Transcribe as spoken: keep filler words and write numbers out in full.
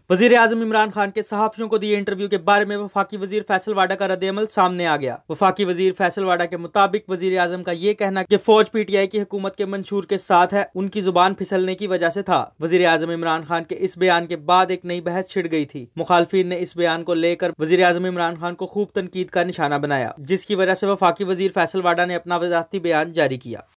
वजीर आजम इमरान खान के सहाफियों को दिए इंटरव्यू के बारे में वफाकी वजीर फैसल वाडा का रद्द-ए-अमल सामने आ गया। वफाकी वजीर फैसल वाडा के मुताबिक वजीर आजम का ये कहना कि फौज पीटीआई की हुकूमत के मंशूर के साथ है, उनकी जुबान फिसलने की वजह से था। वजीर आजम इमरान खान के इस बयान के बाद एक नई बहस छिड़ गई थी। मुखालफिन ने इस बयान को लेकर वजीर आजम इमरान खान को खूब तनकीद का निशाना बनाया, जिसकी वजह से वफाकी वजीर फैसल वाडा ने अपना वजाहती बयान जारी किया।